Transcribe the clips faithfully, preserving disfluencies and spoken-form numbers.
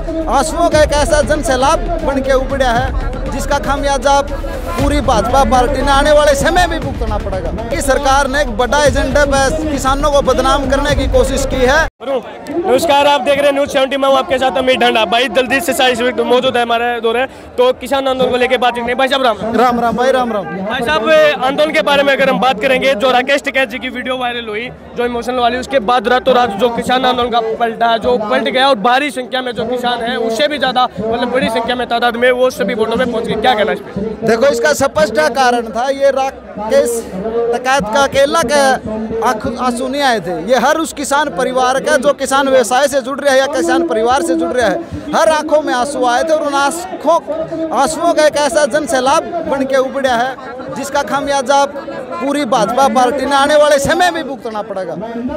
आंसुओं का एक ऐसा जन सैलाब बन के उबड़ा है जिसका खामियाजा पूरी भाजपा पार्टी ने आने वाले समय भी भुगतना पड़ेगा। कि सरकार ने एक बड़ा एजेंडा पे किसानों को बदनाम करने की कोशिश की है। नमस्कार, आप देख रहे हैं न्यूज सेवेंटी में हूं आपके साथ अमित ढंडा। भाई जल्दी से साइज मौजूद है हमारे दौरे, तो किसान आंदोलन को लेकर बात करेंगे। भाई साहब राम राम राम भाई राम राम भाई साहब, आंदोलन के बारे में अगर हम बात करेंगे, जो राकेश टिकैत जी की वीडियो वायरल हुई जो इमोशनल वाली, उसके बाद रातों रात जो किसान आंदोलन का पलटा जो पलट गया और भारी संख्या में जो किसान है उससे भी ज्यादा मतलब बड़ी संख्या में तादाद में वो सभी वोटों में पहुंच गए, क्या कहना इस पे? देखो, इसका स्पष्ट कारण था, ये राकेश टिकैत का अकेला के आंसू नहीं आए थे। ये हर उस किसान परिवार का जो किसान व्यवसाय से जुड़ रहा है या किसान परिवार से जुड़ रहा है, हर आंखों में आंसू आए थे और उन आंखों आंसुओं का एक ऐसा जन सैलाब बन के उबड़ा है जिसका खामियाजा पूरी भाजपा पार्टी ने आने वाले समय में भुगतना पड़ेगा।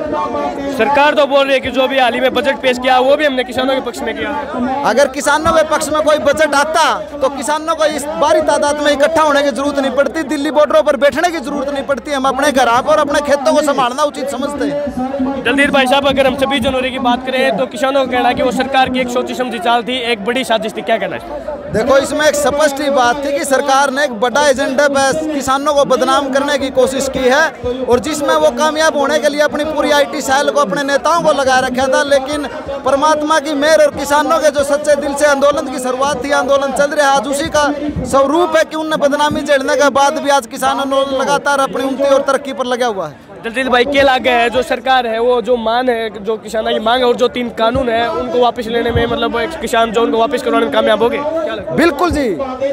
सरकार तो बोल रही है कि जो भी हाल ही में बजट पेश किया वो भी हमने किसानों के पक्ष में किया है। अगर किसानों के पक्ष में कोई बजट आता तो किसानों को इस भारी तादाद में इकट्ठा होने की जरूरत नहीं पड़ती, दिल्ली बॉर्डरों पर बैठने की जरूरत नहीं पड़ती। हम अपने घर पर अपने खेतों को संभालना उचित समझते हैं। जल्दीर भाई साहब, अगर हम छब्बीस जनवरी की बात करें तो किसानों का कहना है कि वो सरकार की एक सोची समझी चाल थी, एक बड़ी साजिश थी, क्या कहना है? देखो, इसमें एक स्पष्ट ही बात थी कि सरकार ने एक बड़ा एजेंडा पे किसानों को बदनाम करने की कोशिश की है और जिसमें वो कामयाब होने के लिए अपनी पूरी आईटी सेल को, अपने नेताओं को लगा रखा था। लेकिन परमात्मा की मेहर और किसानों के जो सच्चे दिल से आंदोलन की शुरुआत थी, आंदोलन चल रहा है, आज उसी का स्वरूप है कि उनने बदनामी झेलने के बाद भी आज किसान आंदोलन लगातार अपनी उन्नति और तरक्की पर लगा हुआ है। जल्दीर भाई, क्या लग है जो सरकार है वो जो मान है जो किसानों की मांग है और जो तीन कानून है उनको वापस लेने में, मतलब किसान जो उनको वापस करवाने में कामयाब हो गए? बिल्कुल जी,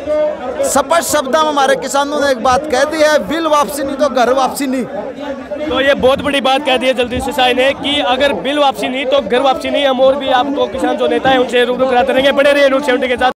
स्पष्ट शब्दों में हमारे किसानों ने एक बात कह दी है, बिल वापसी नहीं तो घर वापसी नहीं। तो ये बहुत बड़ी बात कह दी है जल्दी से साई ने कि अगर बिल वापसी नहीं तो घर वापसी नहीं। हम और भी आपको किसान जो नेता है उनसे रूबरू कराते रहेंगे। बड़े रहिए न्यूज सेवेंटी के साथ।